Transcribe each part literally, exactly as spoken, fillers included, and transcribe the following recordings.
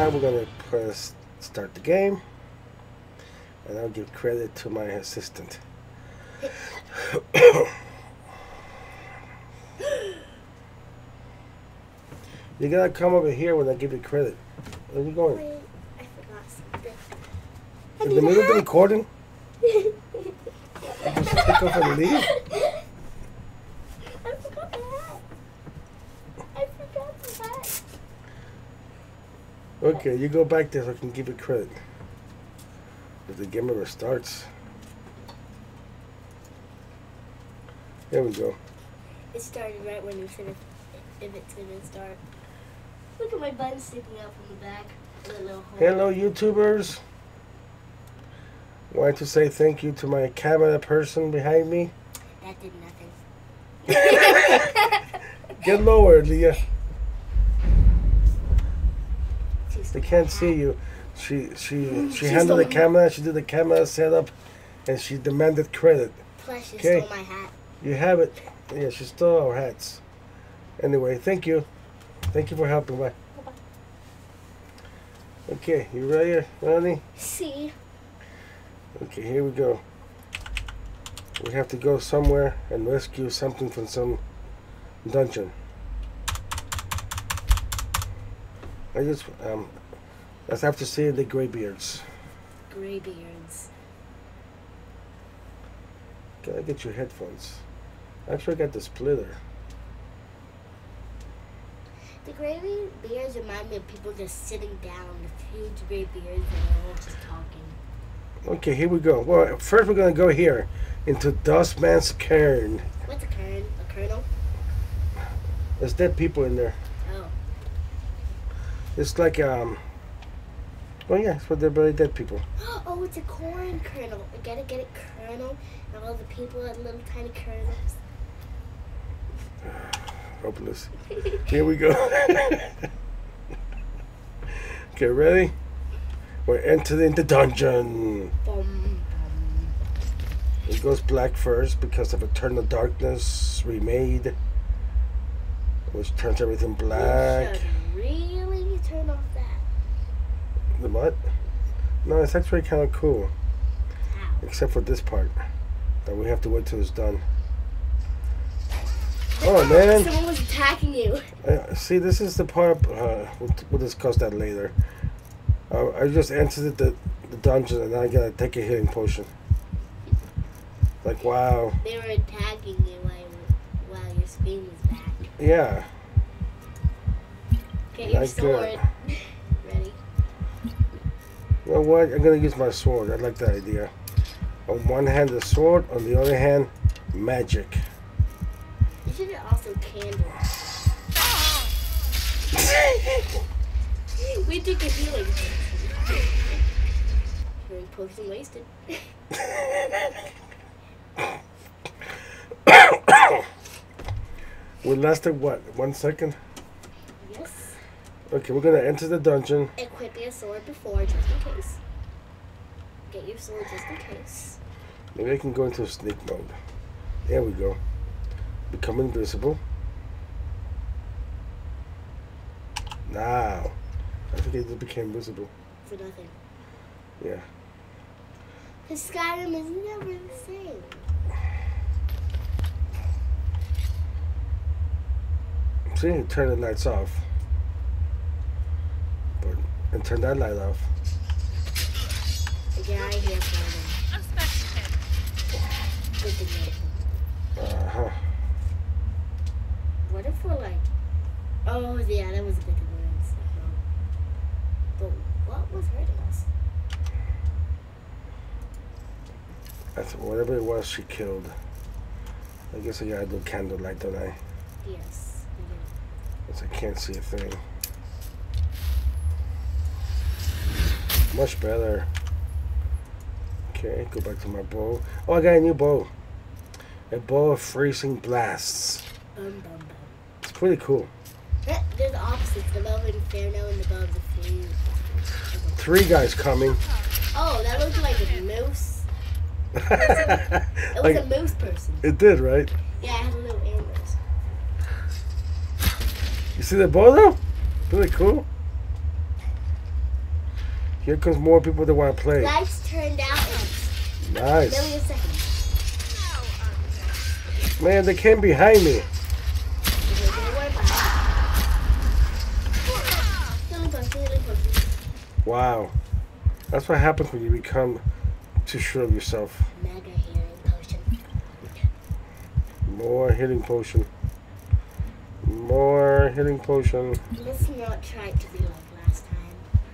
now we're gonna press start the game, and I'll give credit to my assistant. You gotta come over here when I give you credit. Where are you going? Wait, I forgot something. In the middle of the recording? You just take off and leave? I forgot the hat. I forgot the hat. Okay, you go back there so I can give you credit. If the game ever starts. There we go. It started right when you said if, if it's gonna start. Look at my button sticking out from the back. And the little hole. Hello, YouTubers. Wanted to say thank you to my camera person behind me. That did nothing. Get lower, Leah. She's They can't see you. She she she She's handled the the- camera. She did the camera setup, and she demanded credit. Plus, she Okay. stole my hat. You have it. Yeah, she stole our hats. Anyway, thank you. Thank you for helping. Bye. Bye-bye. Okay, you ready, Ronnie? See? Okay, here we go. We have to go somewhere and rescue something from some dungeon. I just um, let's have to see the Greybeards. Greybeards. Gotta get your headphones. Actually, I got the splitter. The Greybeards remind me of people just sitting down with huge Greybeards and they're all just talking. Okay, here we go. Well, first we're gonna go here into Dustman's Cairn. What's a kern? A kernel? There's dead people in there. Oh. It's like um. Oh yeah, it's what they're very dead people. Oh, it's a corn kernel. I gotta get it kernel. And all the people are little tiny kernels. Hopeless. Here we go. Okay, ready? We're entering the dungeon. Bum, bum. It goes black first because of eternal darkness remade, which turns everything black. You should really turn off that. The what? No, it's actually kind of cool, Ow. except for this part that we have to wait till it's done. Oh man! Someone was attacking you. Uh, see, this is the part. Uh, we'll, we'll discuss that later. Uh, I just entered the the dungeon and now I gotta take a healing potion. Like wow. They were attacking you while, while your screen was back. Yeah. Get your Like sword. that. Ready? You know what? I'm gonna use my sword. I like that idea. On one hand, the sword. On the other hand, magic. You should have also candles. We took a healing potion. Healing potion wasted. We lasted what? One second? Yes. Okay, we're gonna enter the dungeon. Equip your sword before, just in case. Get your sword just in case. Maybe I can go into sneak mode. There we go. Become invisible. Now. I think it just became visible. For nothing. Yeah. Because Skyrim is never the same. See, turn the lights off. But, and turn that light off. Get out of here, Skyrim. Good to know. Uh-huh. What if we're like... Oh, yeah, that was a good thing. But what was hurting us? That's whatever it was she killed. I guess I gotta do candlelight, don't I? Yes, we did. Because I can't see a thing. Much better. Okay, go back to my bow. Oh, I got a new bow. A bow of freezing blasts. Bum, bum, bum. It's pretty cool. Eh, They're the opposites. The bow of Inferno and the bow of the Flame. Three guys coming. Oh, that looked like a moose. It was Like, a moose person. it did, right? Yeah, I had a little antlers. You see the bow though? Pretty cool. Here comes more people that want to play. Lights turned out in Nice. a million seconds. Man, they came behind me. Wow. That's what happens when you become too sure of yourself. Mega healing potion. More healing potion. More healing potion. Let's not try to be like last time.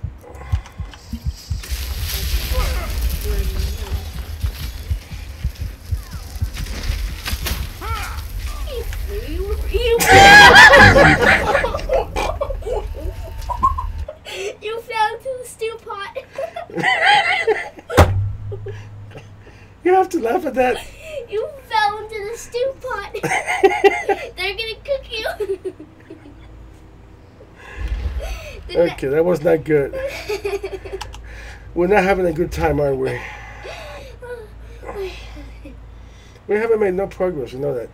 You fell into the stew pot. You have to laugh at that. You fell into the stew pot. They're gonna cook you. Okay, that was not good. We're not having a good time, are we? We haven't made no progress, you know that.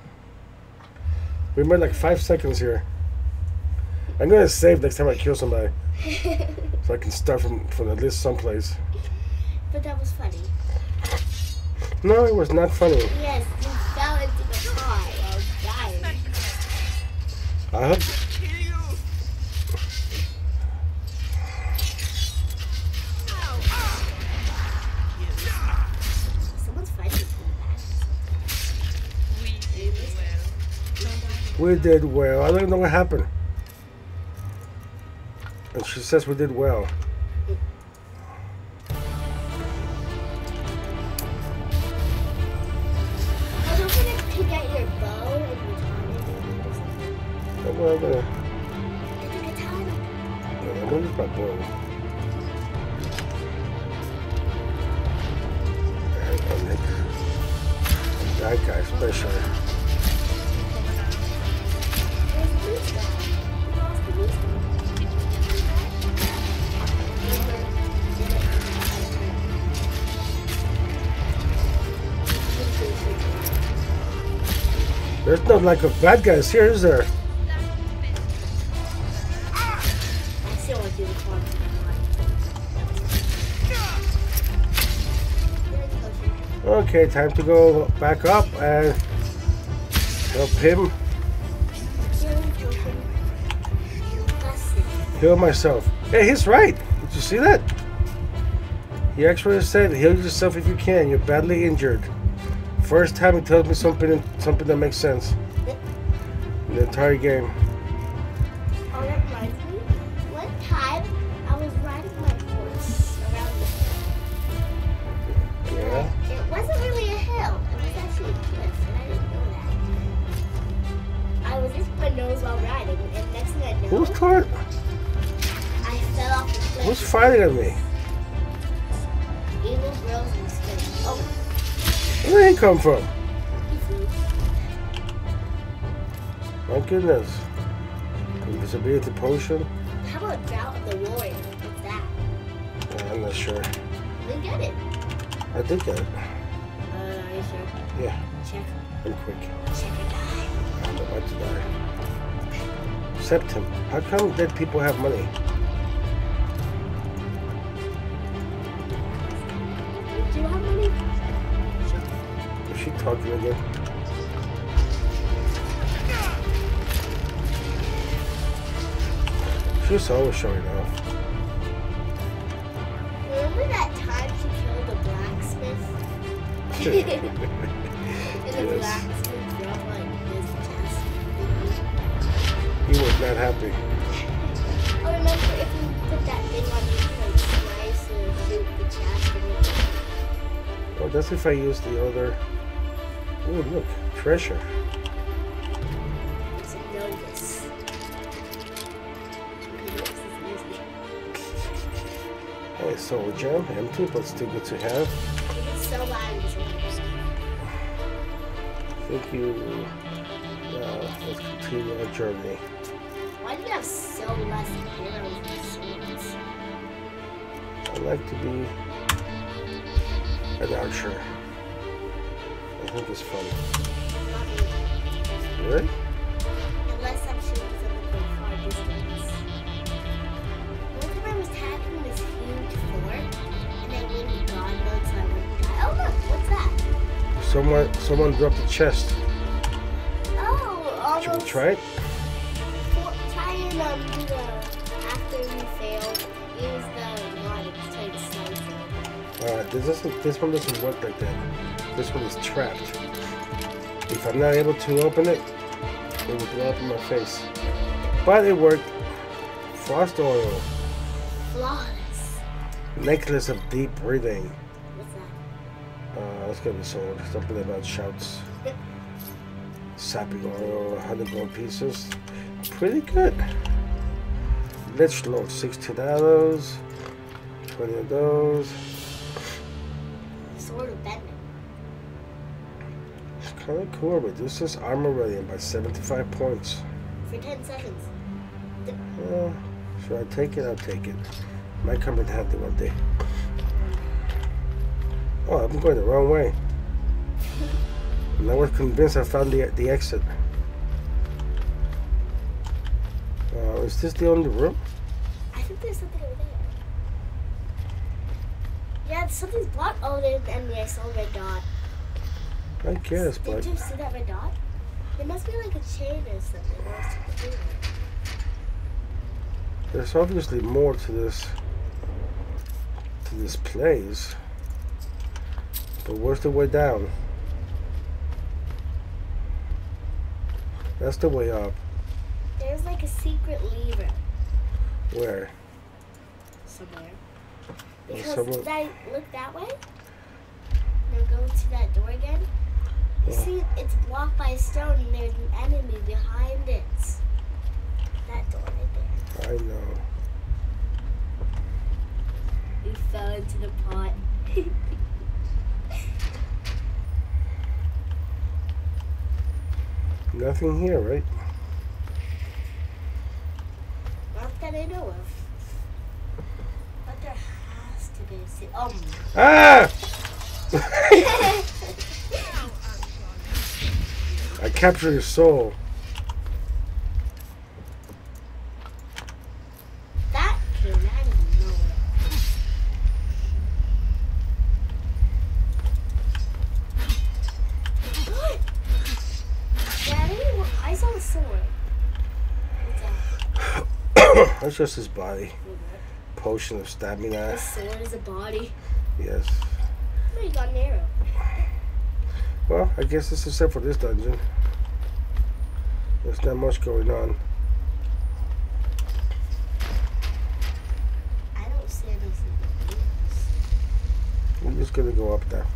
We made like five seconds here. I'm gonna save next time I kill somebody. So I can start from, from the list someplace. But that was funny. No, it was not funny. Yes, you fell into the pot while dying. I hope. Someone's fighting from the back. We did well. I don't even know what happened. And she says we did well. Well, I'm gonna. I'm gonna use my bow. And, and that guy, especially. There's no like of bad guys here, is there? Okay, time to go back up and help him heal myself. Hey, he's right. Did you see that? He actually said, heal yourself if you can. You're badly injured. First time he tells me something something that makes sense in the entire game. Oh, that reminds me. One time, I was riding my horse around the hill. Yeah. It wasn't really a hill. It was actually a cliff, and I didn't know that. I was just my nose while riding, and next thing I know, Who's trying? I fell off the cliff. Who's fighting at me? Evil girls and skin. Oh, Where did he come from? he flew. My goodness. Invisibility potion? How about Drought of the Warrior? What's that? Uh, I'm not sure. Then get it. I did get it. Uh, are you sure? Yeah, Check. I'm quick. Check or die. I'm about to die. Septim. How come dead people have money? Do you have money? Is she talking again? She's always showing off. Remember that time she killed the blacksmith? and the Yes. blacksmith dropped like his chest. He was not happy. Oh, remember if you put that thing on you, you can slice or shoot the chest and it. Oh, that's if I use the other. Oh, look, treasure. It's a notice. Hey, soul gem, empty, but still good to have. It's so loud in this one. Thank you. Now, let's continue our journey. Why do you have so less arrows and swords? I like to be an archer. I think it's fun. Not me. Really? Unless I'm shooting something from far distance. One time I was tackling this huge Someone, someone dropped a chest. Oh, almost. Should we try it? For, try and um, do the, after you fail, use the water to try to slice it. Alright, this doesn't, this one doesn't work like that. This one is trapped. If I'm not able to open it, it will blow up in my face. But it worked. Frost oil. Flawless. Necklace of deep breathing. What's that? Uh, that's gonna be sold. Something about shouts. Sapping oil, one hundred gold pieces. Pretty good. Lich Lord, sixteen arrows. twenty of those. Sword of Batman. It's kind of cool. Reduces armor rating by seventy-five points. For ten seconds. Uh, should I take it? I'll take it. Might come in handy one day. Oh, I'm going the wrong way. And I was convinced I found the the exit. Uh, is this the only room? I think there's something over there. Yeah, something's blocked. Oh, there's the enemy. I saw a red dot. I guess, Did but you see that red dot? It must be like a chain or something. Or else you could do it. there's obviously more to this to this place. But where's the way down? That's the way up. There's like a secret lever Where? somewhere. Oh, Because someone- did I look that way? Now go to that door again. You Oh. see, it's blocked by a stone and there's an enemy behind it. That door right there. I know. You fell into the pot. Nothing here, right? Not that I know of. But there has to be a se- um. Ah! I captured your soul. That came out of nowhere. Daddy, I saw a sword. What's that? That's just his body. Potion of stamina. The sword is a body. Yes. Oh, you got an arrow. Well, I guess this is it for this dungeon. There's not much going on. I don't see anything. We're just gonna go up there.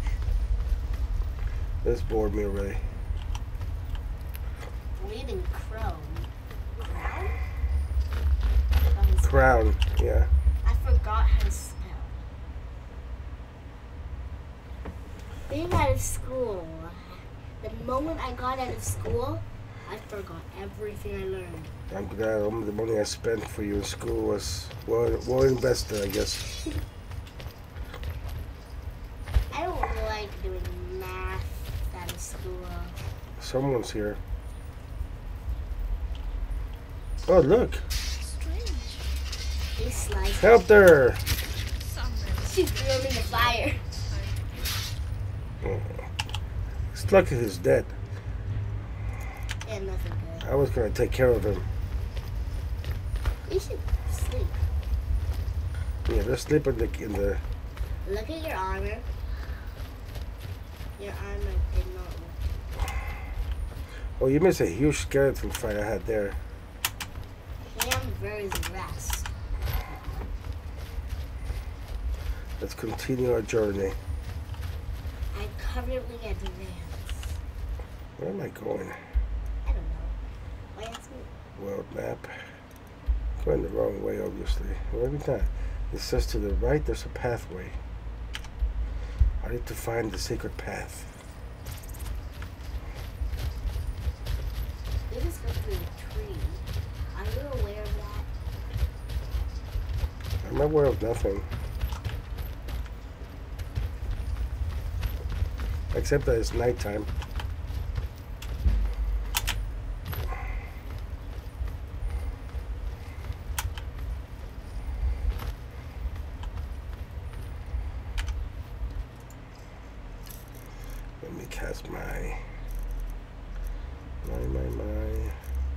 This bored me already. Bleeding crow. Crown? Oh, his- Crown, yeah. I forgot how to spell. Being out of school. The moment I got out of school, I forgot everything I learned. I'm glad um, the money I spent for you in school was well, well invested, I guess. I don't like doing math out of school. Someone's here. Oh, look. He sliced. Help there. She threw him in the fire. Oh. It's lucky he's dead. Yeah, nothing good. I was going to take care of him. You should sleep. Yeah, let's sleep in the... In the Look at your armor. Your armor did not work. oh, you missed a huge skeleton fight I had there. Hamburger's rest. Let's continue our journey. I currently advance. Where am I going? I don't know. Why ask me? World map. Going the wrong way, obviously. Maybe not. It says to the right there's a pathway. I need to find the secret path. We just go through a tree. Are you aware of that? I'm aware of nothing. Except that it's nighttime. cast my my my my.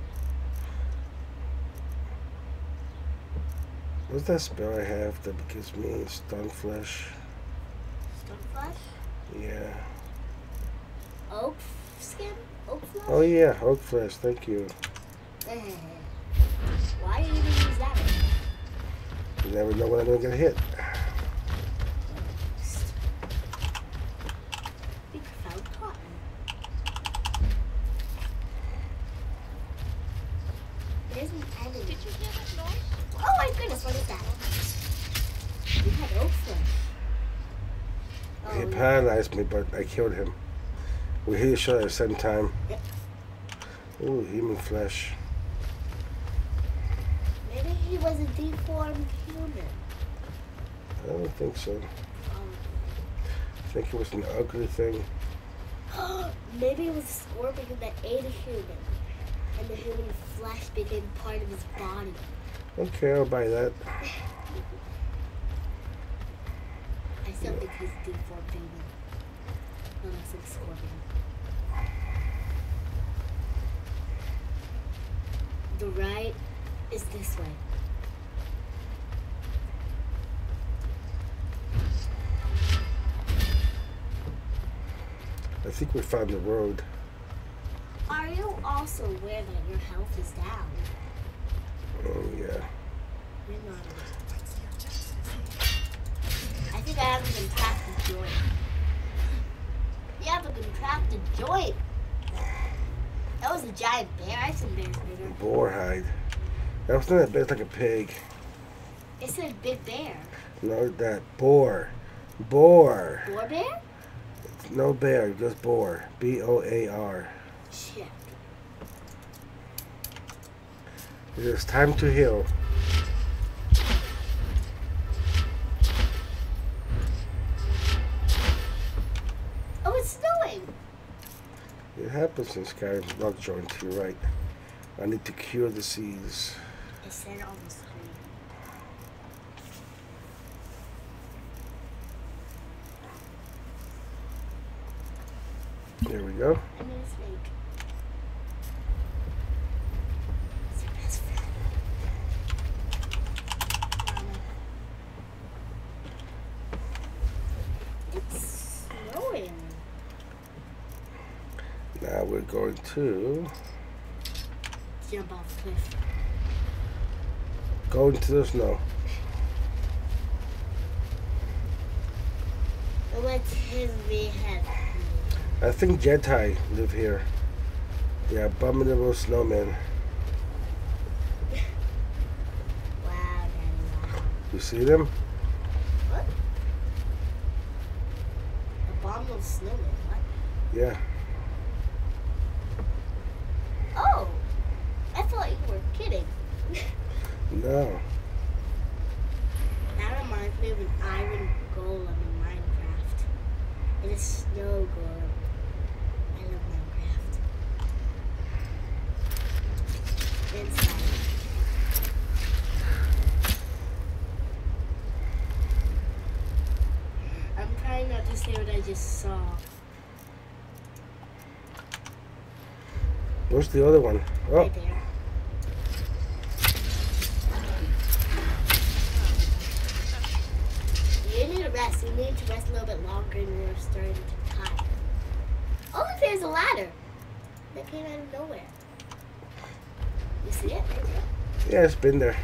What's that spell I have that gives me stun flesh? Stone flesh? Yeah. Oak skin? Oak flesh? Oh yeah, oak flesh. Thank you. Why do you even use that? You never know when I'm gonna get hit. We found cotton. There's an enemy. Did you hear that noise? Oh my goodness, what is that? You had oak flesh. He Oh, paralyzed me, but I killed him. We hit each other at the same time. Yep. Ooh, human flesh. Maybe he was a deformed human. I don't think so. Um, I think it was an ugly thing. Maybe it was a scorpion that ate a human, and the human flesh became part of his body. Okay, I'll buy that. I still think he's a deformed human. Not like some scorpion. The right is this way. I think we found the road. Are you also aware that your health is down? Oh yeah. You're not. I think I haven't been tracked to join. You haven't been tracked to join. That was a giant bear. I've seen bears bigger. Boar hide. That was not that big, it's like a pig. It said big bear. No, that boar. Boar. Boar bear? No bear, just boar. B O A R. Shit. It is time to heal. Oh, it's snowing. It happens in Skyrim rock joint, you're right. I need to cure the seas. It said on the screen. There we go. I made a snake. It's your best friend. Um, it's snowing. Now we're going to Jump off the cliff. go into the snow. What's his behead? I think Jedi live here. The abominable snowman. Wow, Daddy, wow. You see them? What? Abominable snowman, what? Yeah. Oh! I thought you were kidding. No. That reminds me of an iron golem in Minecraft. And a snow golem. I love Minecraft. Inside. I'm trying not to say what I just saw. Where's the other one? Oh, Right there. You need to rest. You need to rest a little bit longer and you're starting to tire. Oh, look, there's a ladder that came out of nowhere. You see it right there? yeah, it's been there.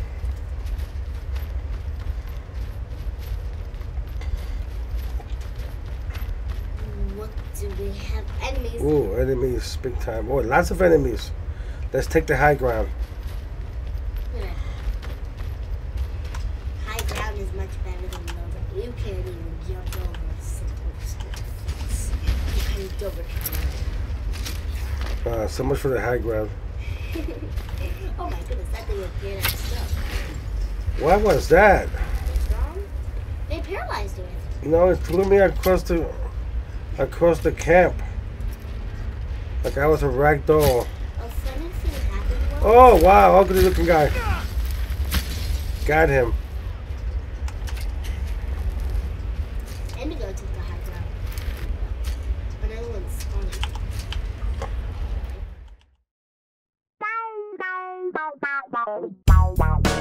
What do we have? Enemies. Ooh, enemies, big time. Oh, lots of enemies. Let's take the high ground. Look at that. High ground is much better than low ground. You can't even jump over a simple fence. You can't over Uh, so much for the high ground. Oh my goodness, that thing appeared at stuff. What was that? What's wrong? They paralyzed it. No, it threw me across the across the camp. Like I was a rag doll. Oh, funny thing happened once. Oh wow, ugly looking guy. Got him. Indigo took the high ground. Another one's Bye.